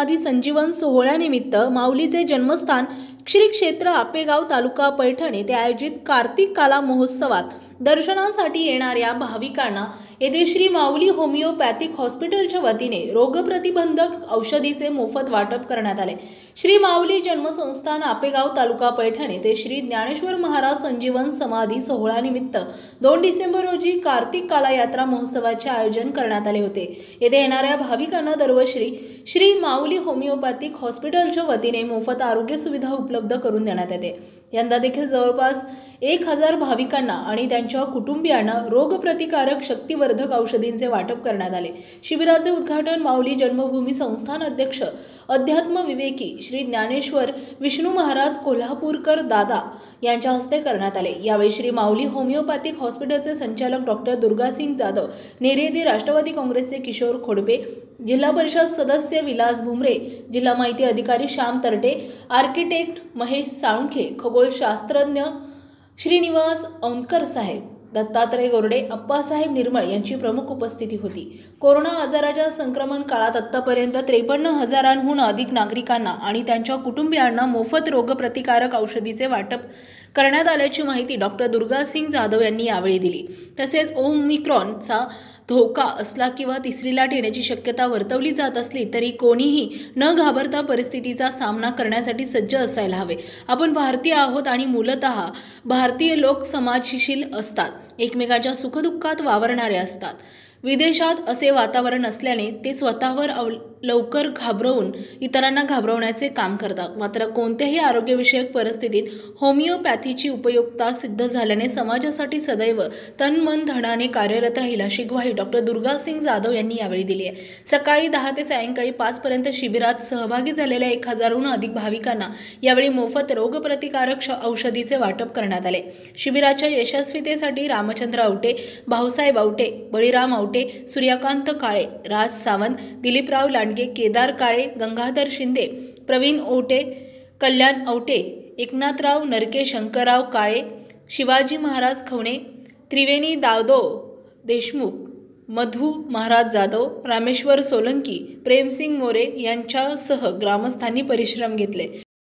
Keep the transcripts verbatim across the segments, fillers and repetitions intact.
समाधी संजीवन सोहळ्यानिमित्त माऊलीचे जन्मस्थान श्री क्षेत्र आपेगाव तालुका पैठण येथे आयोजित कार्तिक काला महोत्सवात दर्शनासाठी येणाऱ्या भाविकांना येथे श्री माऊली होमिओपॅथिक हॉस्पिटलच्या वतीने रोगप्रतिबंधक औषधीचे मोफत वाटप करण्यात आले। श्री माऊली जन्मसंस्थान आपेगाव तालुका पैठण येथे श्री ज्ञानेश्वर महाराज संजीवन समाधी सोहळ्यानिमित्त दोन डिसेंबर रोजी कार्तिक काला यात्रा महोत्सवाचे आयोजन करण्यात आले होते। येथे येणाऱ्या भाविकांना दरवर्षी श्री माऊली होमिओपॅथिक हॉस्पिटलच्या वतीने मोफत आरोग्य सुविधा उपलब्ध करून देण्यात येते। यंदा देखील जवळपास एक हजार भाविकांना आणि त्यांच्या कुटुंबियांना रोगप्रतिकारक शक्तिवर्धक औषधींचे वाटप करण्यात आले। शिबिराचे उद्घाटन माऊली जन्मभूमी संस्थान अध्यक्ष अध्यात्म विवेकी श्री ज्ञानेश्वर विष्णू महाराज कोल्हापूरकर दादा यांच्या हस्ते करण्यात आले। यावेळी श्री माऊली होमिओपॅथिक हॉस्पिटलचे संचालक डॉक्टर दुर्गासिंग जाधव, नेरेदी राष्ट्रवादी काँग्रेसचे किशोर खोडपे, जिल्हा परिषद सदस्य विलास भुमरे, जिल्हा माहिती अधिकारी श्याम तरटे, आर्किटेक्ट महेश साळुंखे, खगोलशास्त्रज्ञ श्रीनिवास औंधकर साहेब, दत्तात्रय गोरडे, अप्पासाहेब निर्मळ यांची प्रमुख उपस्थिती होती। कोरोना आजाराच्या संक्रमण काळात आतापर्यंत त्रेपन्न हजारांहून अधिक नागरिकांना आणि त्यांच्या कुटुंबियांना मोफत रोगप्रतिकारक औषधीचे वाटप करण्यात आल्याची माहिती डॉक्टर दुर्गासिंग जाधव यांनी यावेळी दिली। तसेच ओमिक्रॉनचा धोका असला किंवा तिसरी लाट येण्याची शक्यता वर्तवली जात असली तरी कोणीही न घाबरता परिस्थितीचा सामना करण्यासाठी सज्ज असायला हवे। आपण भारतीय आहोत आणि मूलतः भारतीय लोक समाजशील असतात, एकमेकांच्या सुखदुःखात वावरणारे असतात। विदेशात असे वातावरण असल्याने ते स्वतःवर लवकर घाबरवून इतरांना घाबरवण्याचे काम करतात। मात्र कोणत्याही आरोग्यविषयक परिस्थितीत होमिओपॅथीची उपयुक्तता सिद्ध झाल्याने समाजासाठी सदैव तन मन धनाने कार्यरत राहील अशी ग्वाही डॉक्टर दुर्गासिंग जाधव यांनी यावेळी दिली आहे। सकाळी दहा ते सायंकाळी पाच पर्यंत शिबिरात सहभागी झालेल्या एक हजारहून अधिक भाविकांना यावेळी मोफत रोगप्रतिकारक औषधीचे वाटप करण्यात आले। शिबिराच्या यशस्वीतेसाठी रामचंद्र आवटे, भाऊसाहेब आवटे, बळीराम आवटे, सूर्यकांत काळे, राज सावंत, दिलीपराव लांडगे, केदार काळे, गंगाधर शिंदे, प्रवीण ओटे, कल्याण आवटे, एकनाथराव नरके, शंकरराव काळे, शिवाजी महाराज खवणे, त्रिवेणी दावदो देशमुख, मधु महाराज जाधव, रामेश्वर सोलंकी, प्रेमसिंग मोरे यांच्यासह ग्रामस्थांनी परिश्रम घेतले।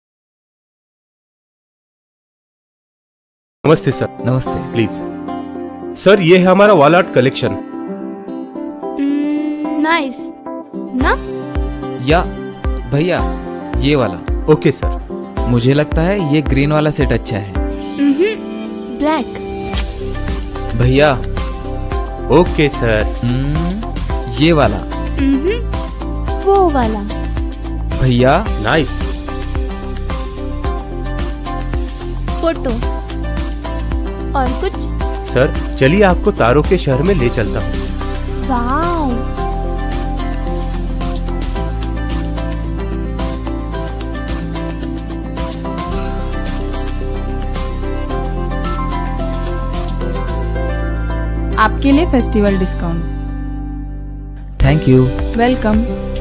नमस्ते सर। नमस्ते। प्लीज सर, ये है हमारा वॉल आर्ट कलेक्शन। नाइस ना? या भैया ये वाला। Okay sir. मुझे लगता है ये ग्रीन वाला सेट अच्छा है। ब्लैक। भैया ओके सर। ये वाला। वो वाला। भैया नाइस। फोटो और कुछ? सर चलिए आपको तारों के शहर में ले चलता हूँ। वाव। आपके लिए festival discount. Thank you. Welcome.